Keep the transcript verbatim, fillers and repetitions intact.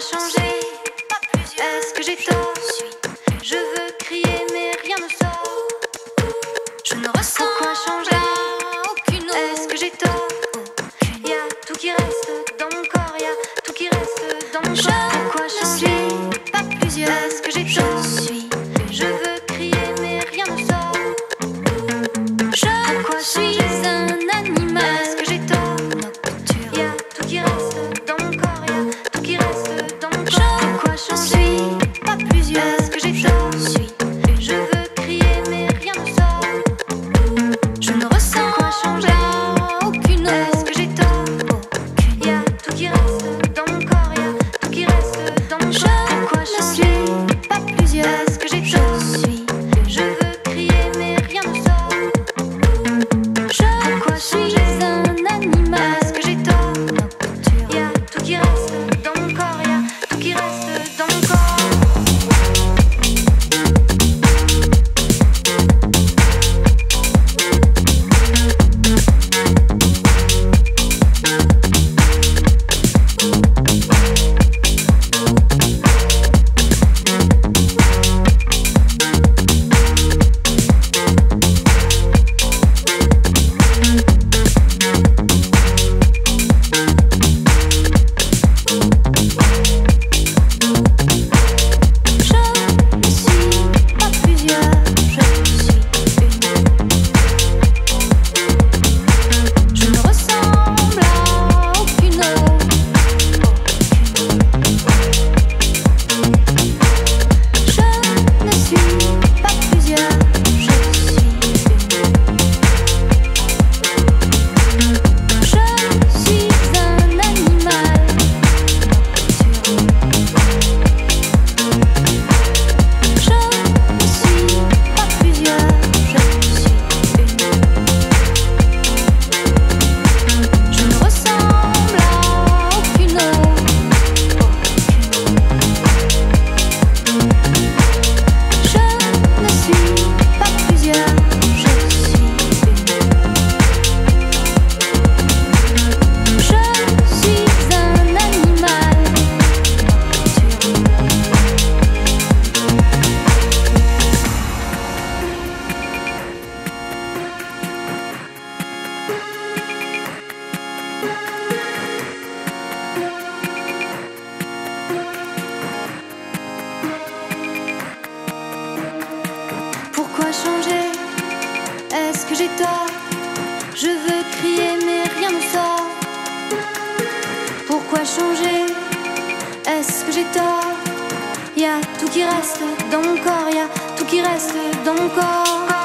changer? Est-ce que j'ai tort? Je veux crier mais rien ne sort. Je ne ressens quoi changer? Aucune autre. Est-ce que j'ai tort? Y'a tout qui reste dans mon corps, y'a tout qui reste dans mon corps. Pourquoi changer? Pas plusieurs. Est-ce que j'ai tort? Je veux crier mais rien ne sort. Pourquoi changer? Un animal. Est-ce que j'ai tort? Y'a tout qui reste dans mon corps, y'a tout qui reste dans mon corps. Pourquoi changer? Pas plusieurs. Est-ce que j'ai tort? Je veux crier mais rien ne sort. Je ne ressens quoi changer? Aucune autre. Est-ce que j'ai tort? Y'a tout qui reste dans mon corps, y'a tout qui reste dans mon corps. Pourquoi changer? Pas plusieurs. Est-ce que j'ai tort? Je veux crier mais rien ne sort. Pourquoi changer? Un animal. Est-ce que j'ai tort? Y'a tout qui reste dans mon corps, y'a tout qui reste dans mon corps. Pourquoi changer? Est-ce que j'ai tort? Je veux crier mais rien ne sort. Pourquoi changer? Est-ce que j'ai tort? Y'a tout qui reste dans mon corps, y'a tout qui reste dans mon corps.